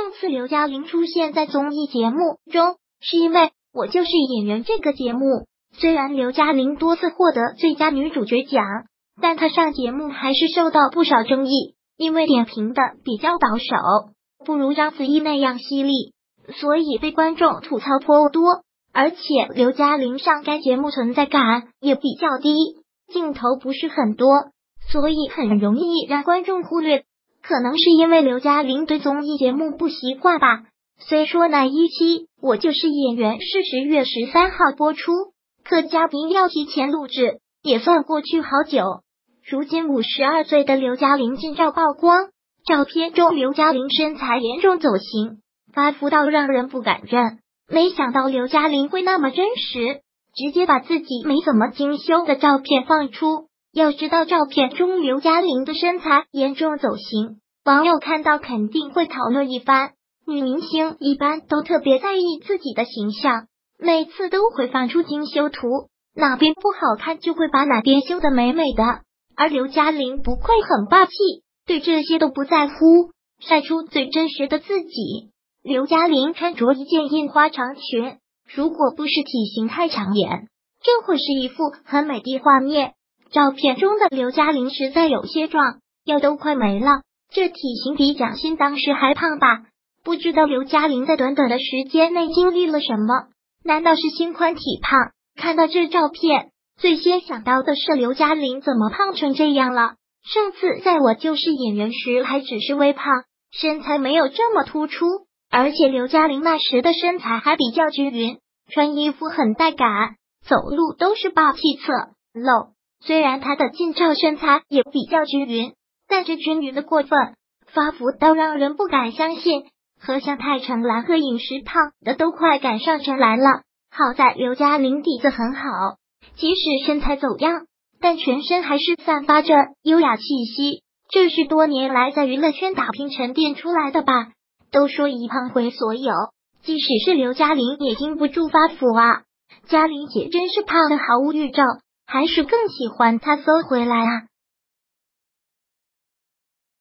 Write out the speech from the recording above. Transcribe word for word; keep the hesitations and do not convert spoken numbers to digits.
上次刘嘉玲出现在综艺节目中，是因为《我就是演员》这个节目。虽然刘嘉玲多次获得最佳女主角奖，但她上节目还是受到不少争议，因为点评的比较保守，不如章子怡那样犀利，所以被观众吐槽颇多。而且刘嘉玲上该节目存在感也比较低，镜头不是很多，所以很容易让观众忽略。可能是因为刘嘉玲对综艺节目不习惯吧。虽说那一期《我就是演员》是十月十三号播出，可嘉宾要提前录制，也算过去好久。如今五十二岁的刘嘉玲近照曝光，照片中刘嘉玲身材严重走形，发福到让人不敢认。没想到刘嘉玲会那么真实，直接把自己没怎么精修的照片放出。要知道照片中刘嘉玲的身材严重走形，网友看到肯定会讨论一番。女明星一般都特别在意自己的形象，每次都会放出精修图，哪边不好看就会把哪边修得美美的。而刘嘉玲不愧很霸气，对这些都不在乎，晒出最真实的自己。刘嘉玲穿着一件印花长裙，如果不是体型太抢眼，这会是一幅很美的画面。照片中的刘嘉玲实在有些壮，腰都快没了，这体型比蒋欣当时还胖吧？不知道刘嘉玲在短短的时间内经历了什么？难道是心宽体胖？看到这照片，最先想到的是刘嘉玲怎么胖成这样了？上次在我就是演员时还只是微胖，身材没有这么突出，而且刘嘉玲那时的身材还比较均匀，穿衣服很带感，走路都是霸气侧露。虽然她的近照身材也比较均匀，但这均匀的过分，发福到让人不敢相信。和像泰成蓝和饮食胖的都快赶上尘来了。好在刘嘉玲底子很好，即使身材走样，但全身还是散发着优雅气息，这是多年来在娱乐圈打拼沉淀出来的吧。都说一胖毁所有，即使是刘嘉玲也经不住发福啊。嘉玲姐真是胖的毫无预兆，还是更喜欢她缩回来啊。